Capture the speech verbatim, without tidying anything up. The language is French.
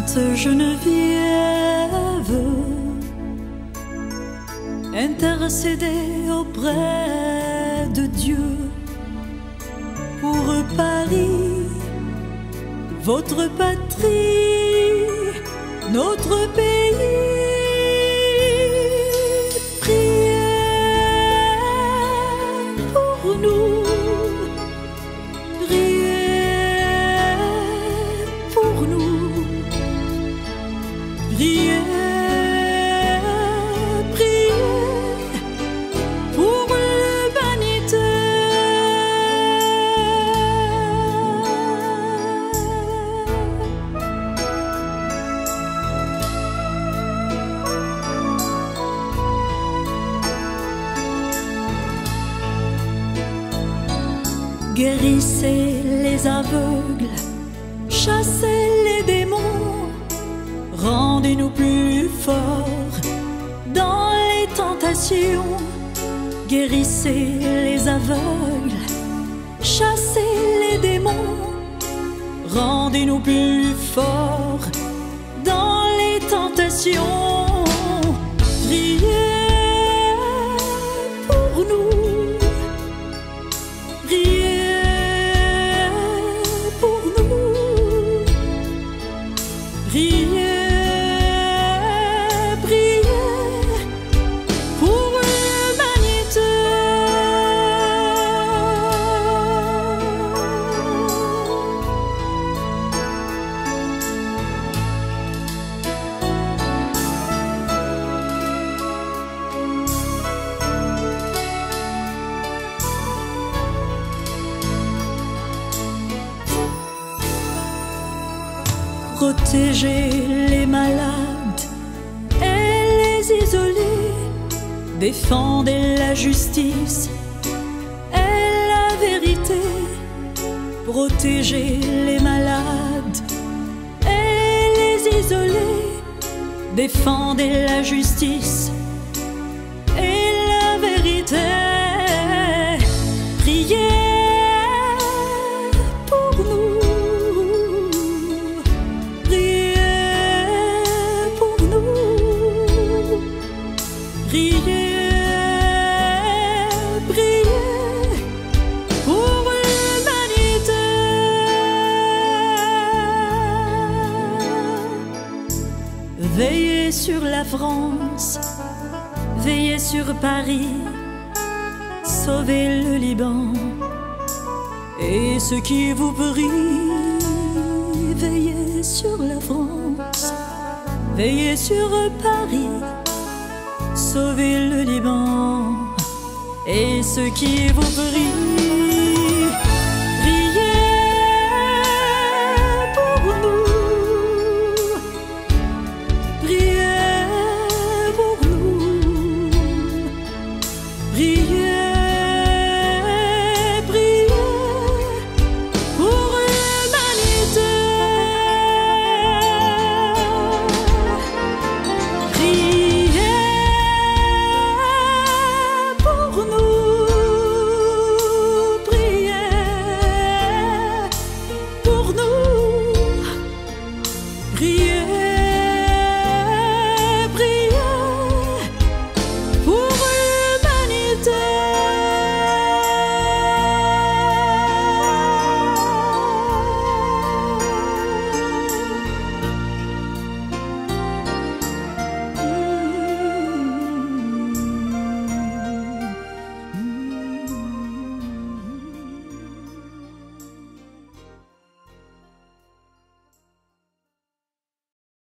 Sainte Geneviève, intercédez auprès de Dieu pour Paris, votre patrie, notre pays. Priez pour nous, priez pour nous, priez, priez pour l'humanité. Guérissez les aveugles, chassez les démons, rendez-nous plus forts dans les tentations. Guérissez les aveugles, chassez les démons, rendez-nous plus forts dans les tentations. Priez pour nous, priez pour nous, priez, priez pour l'humanité. Protégez les malades et les isolés, défendez la justice et la vérité. Protégez les malades et les isolés, défendez la justice et la vérité. Priez Priez, priez pour l'humanité. Veillez sur la France, veillez sur Paris, sauvez le Liban et ceux qui vous prient. Veillez sur la France, veillez sur Paris, sauvez le Liban et ceux qui vous prient. Priez pour nous, priez pour nous, priez, priez pour l'humanité. Priez pour nous, priez pour nous, priez.